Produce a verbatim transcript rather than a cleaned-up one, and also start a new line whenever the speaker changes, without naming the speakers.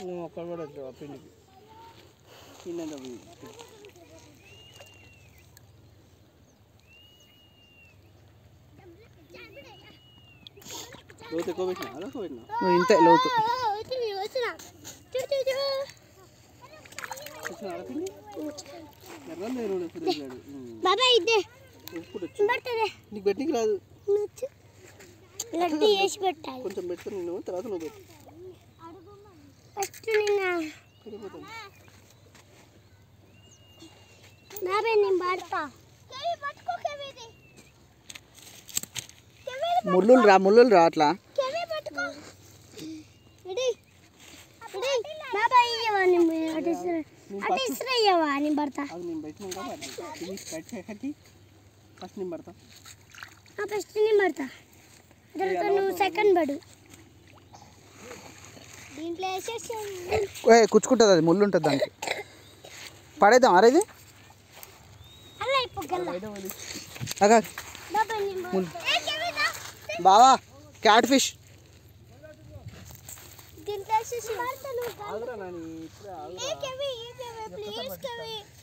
నువ్వు ఒక్కడ కూడా వచ్చావు ఆ పిండికి పిండి లోతు ఎక్కువ పెట్టినా అలా ఎక్కువ పెట్టినా ఇంతే లోతు నీకు పెట్టికి రాదు కొంచెం పెడతాను నేను తర్వాత నువ్వు పెట్టు ముళ్ళు రా ముళ్ళు రా అట్లా
సెకండ్ పడు
కుచ్చుకుంటుంది అది ముళ్ళు ఉంటుంది దానికి పడేద్దాం అరే ఇది బావా క్యాట్ ఫిష్
దీంట్లో